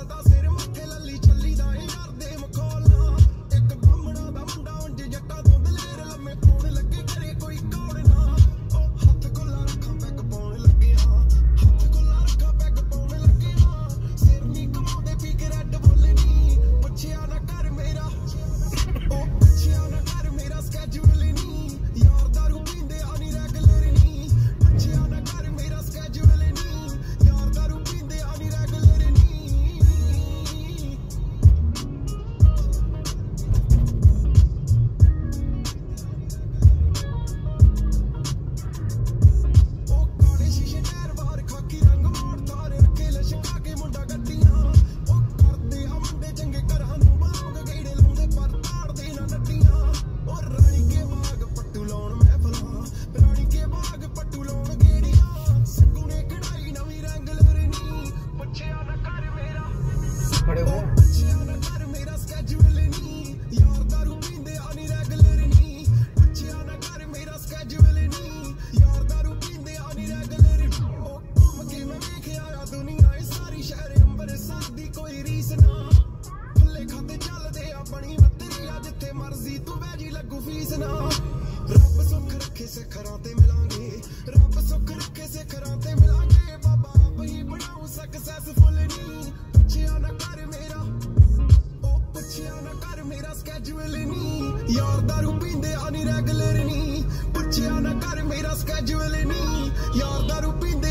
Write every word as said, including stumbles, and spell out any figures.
ਸਦਾ ਸਿਰ ਮੱਥੇ ਲੱਲੀ ਚੱਲੀ ਦਾ ਯਾਰ ਦੇ ਮਖੌਲਾਂ ਇੱਕ ਬਾਹਮਣਾ ਦਾ ਮੁੰਡਾ ਉਂਝ ਜੱਟਾਂ ਤੋਂ ਦਲੇਰ ਲੰਮੇ ਪਾਉਣ ਲੱਗੇ ਕਰੇ ਕੋਈ ਕੌੜ ਨਾ ਉਹ ਹੱਥ ਕੋਲਾ ਰੱਖਾਂ ਪੈਗ ਪਾਉਣ ਲੱਗਿਆ ਹੱਥ ਕੋਲਾ ਰੱਖਾਂ ਪੈਗ ਪਾਉਣ ਲੱਗਿਆ ਸਿਰ ਨਹੀਂ ਕਮਾਉਂਦੇ ਪੀ ਕੇ ਰੈੱਡ ਬੁੱਲ ਨੀ ਪੁੱਛਿਆ ਨਾ ਕਰ ਮੇਰਾ ਉਹ ਪੁੱਛਿਆ ਨਾ ਕਰ ਮੇਰਾ ਸਕੈਜੂਲ ਨੀ ਯਾਰ ਦਾਰੂ ਪੀਂਦੇ ਆ ਨੀ ਰੈਗੂਲਰ ਨੀ ਪੁੱਛਿਆ ਨਾ ਕਰ ਮੇਰਾ ਸਕੈਜੂਲ ਨੀ ਯਾਰ ਦਾਰੂ ਪੀਂਦੇ ਆ ਨੀ ਰੈਗੂਲਰ ਨੀ ਉਹ ਕਾਲੇ ਸ਼ੀਸ਼ੇ ਟਾਇਰ ਬਾਹਰ ਖਾਕੀ ਰੰਗ ਮੋੜ ਤਾਰੇ ਰੱਖੇ ਲਸ਼ਕਾ ਕੇ ਮੁੰਡਾ ਗੱਡੀਆਂ ਉਹ ਕਰਦੇ ਆ ਮੁੰਡੇ ਚੰਗੇ ਘਰਾਂ ਨੂੰ ਬਲੌਂਗ ਗੇੜੇ ਲਾਉਂਦੇ ਪਰ ਤਾੜਦੇ ਨਾ ਨੱਟੀਆਂ ਉਹ ਰਾਣੀ ਕੇ ਬਾਗ ਪੱਟੂ ਲਾਉਣ ਮਹਿਫਲਾਂ ਰਾਣੀ ਕੇ ਬਾਗ ਪੱਟੂ ਲਾਉਣ ਗੇੜੀਆਂ ਸਿੱਧੂ ਨੇ ਕਢਾਈ ਨਵੀਂ ਰੈਗੂਲਰ ਨੀ ਪੁੱਛਿਆ ਨਾ ਕਰ ਮੇਰਾ खड़े हो ਪੁੱਛਿਆ ਨਾ ਕਰ ਮੇਰਾ ਸਕੈਜੂਲ ਨੀ ਯਾਰ ਦਾਰੂ ਪੀਂਦੇ ਆ ਨੀ ਰੈਗੂਲਰ ਨੀ ਪੁੱਛਿਆ ਨਾ ਕਰ ਮੇਰਾ ਸਕੈਜੂਲ ਨੀ ਯਾਰ ਦਾਰੂ ਪੀਂਦੇ ਆ ਨੀ ਰੈਗੂਲਰ ਉਹ ਘੁੰਮ ਕੇ ਮੈਂ ਵੇਖਿਆ ਆ ਦੁਨੀਆ ਇਹ ਸਾਰੀ ਸ਼ਹਿਰ ਅੰਬਰਸਰ ਦੀ ਕੋਈ ਰੀਸ ਨਾ ਫੁੱਲੇ ਖਾਤੇ ਚੱਲਦੇ ਆ ਬਣੀ ਮੱਤਰੀ ਆ ਜਿੱਥੇ ਮਰਜ਼ੀ ਤੂੰ ਬਹਿ ਜੀ ਲੱਗੂ ਫੀਸ ਨਾ ਰੱਬ ਸੁੱਖ ਰੱਖੇ ਸਿਖਰਾਂ ਤੇ ਮਿਲਾਂਗੇ ਰੱਬ ਸੁੱਖ ਰੱਖੇ ਸਿਖਰਾਂ ਤੇ ਮਿਲਾਂਗੇ ਬਾਬਾ ਆਪ ਹੀ ਬਣਾਉ ਸਕਸੈਸਫੁਲ ਨੀ ਪੁੱਛਿਆ ਨਾ ਕਰ ਮੇਰਾ ਉਹ ਪੁੱਛਿਆ ਨਾ ਕਰ ਮੇਰਾ ਸਕੈਜੂਲ ਨੀ ਯਾਰ ਦਾਰੂ ਪੀਂਦੇ ਆ ਨੀ ਰੈਗੂਲਰ ਨੀ ਪੁੱਛਿਆ ਨਾ ਕਰ ਮੇਰਾ ਸਕੈਜੂਲ ਨੀ ਯਾਰ ਦਾਰੂ ਪੀਂਦੇ